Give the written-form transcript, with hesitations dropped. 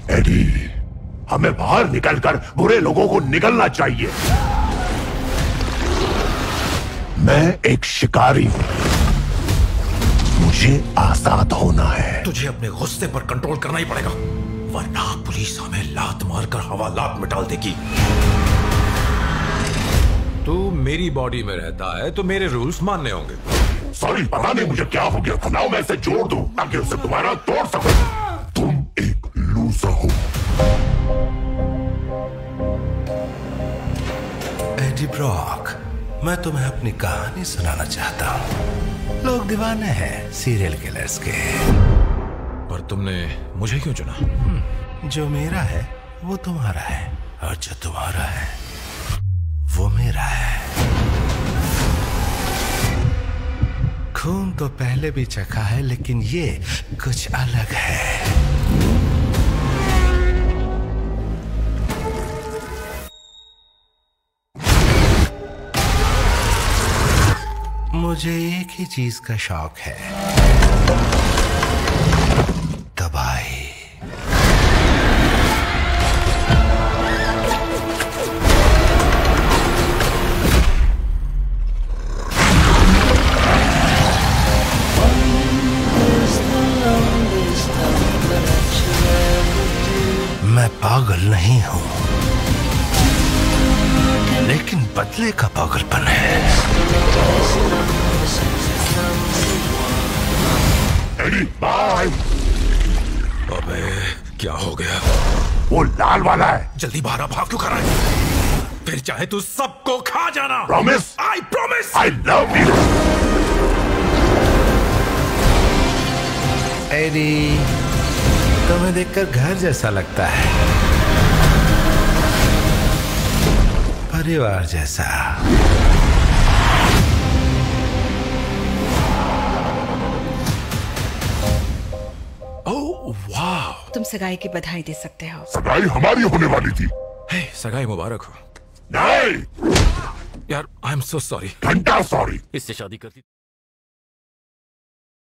AD, हमें बाहर निकलकर बुरे लोगों को निकलना चाहिए। मैं एक शिकारी हूं, मुझे आजाद होना है। तुझे अपने गुस्से पर कंट्रोल करना ही पड़ेगा, वरना पुलिस हमें लात मारकर हवालात में डाल देगी। तू मेरी बॉडी में रहता है तो मेरे रूल्स मानने होंगे। सॉरी, पता नहीं मुझे क्या हो गया था। ना मैं इसे जोड़ दूं ताकि उसे दोबारा तोड़ सकूं। तुम एक लूजर हो। एडी ब्रॉक, मैं तुम्हें अपनी कहानी सुनाना चाहता हूँ। लोग दीवाने हैं सीरियल किलर्स के, पर तुमने मुझे क्यों चुना? जो मेरा है वो तुम्हारा है, और जो तुम्हारा है वो मेरा है। खून तो पहले भी चखा है, लेकिन ये कुछ अलग है। मुझे एक ही चीज का शौक है, तबाही। मैं पागल नहीं हूं, लेकिन बदले का पागलपन है। Eddie, bye. अबे क्या हो गया? वो लाल वाला है। जल्दी बाहर आ, भाग क्यों कर रहा है? फिर चाहे तू सबको खा जाना। Promise? I promise. I love you. Eddie, तुम्हें देखकर घर जैसा लगता है, परिवार जैसा। ओह वाह, तुम सगाई की बधाई दे सकते हो। सगाई हमारी होने वाली थी। हे, सगाई मुबारक हो। नहीं यार, आई एम सो सॉरी। घंटा सॉरी। इससे शादी करती